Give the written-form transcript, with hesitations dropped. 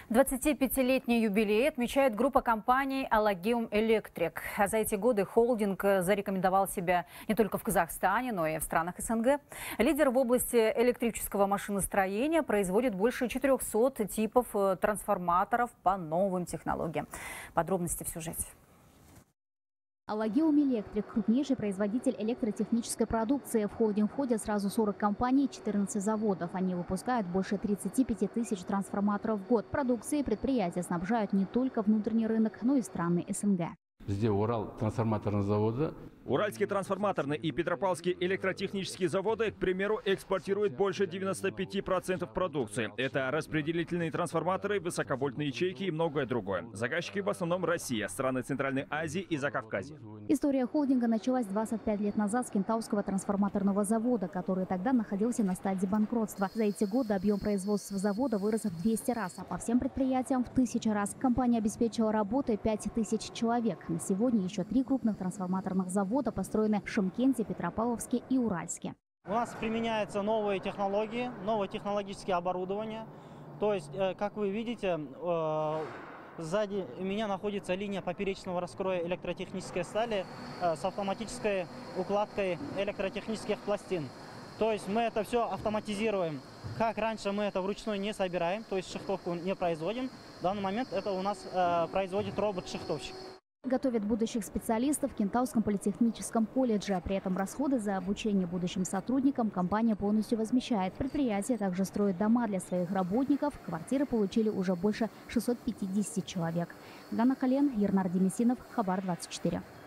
25-летний юбилей отмечает группа компаний «Аллагеум Электрик». А за эти годы холдинг зарекомендовал себя не только в Казахстане, но и в странах СНГ. Лидер в области электрического машиностроения производит больше 400 типов трансформаторов по новым технологиям. Подробности в сюжете. Аллагеум Электрик – крупнейший производитель электротехнической продукции. В холдинг входят сразу 40 компаний и 14 заводов. Они выпускают больше 35 тысяч трансформаторов в год. Продукцией предприятия снабжают не только внутренний рынок, но и страны СНГ. Здесь Урал трансформаторного завода. Уральские трансформаторные и Петропавловские электротехнические заводы, к примеру, экспортируют больше 95% продукции. Это распределительные трансформаторы, высоковольтные ячейки и многое другое. Заказчики в основном Россия, страны Центральной Азии и Закавказья. История холдинга началась 25 лет назад с Кентауского трансформаторного завода, который тогда находился на стадии банкротства. За эти годы объем производства завода вырос в 200 раз, а по всем предприятиям в 1000 раз. Компания обеспечила работой 5000 человек. На сегодня еще 3 крупных трансформаторных завода построены в Шымкенте, Петропавловске и Уральске. У нас применяются новые технологии, новое технологическое оборудование. То есть, как вы видите, сзади меня находится линия поперечного раскроя электротехнической стали с автоматической укладкой электротехнических пластин. То есть мы это все автоматизируем. Как раньше мы это вручную не собираем, то есть шихтовку не производим. В данный момент это у нас производит робот-шихтовщик. Готовят будущих специалистов в Кентауском политехническом колледже. При этом расходы за обучение будущим сотрудникам компания полностью возмещает. Предприятие также строит дома для своих работников. Квартиры получили уже больше 650 человек. Гана Хален, Ернар Демесинов, Хабар 24.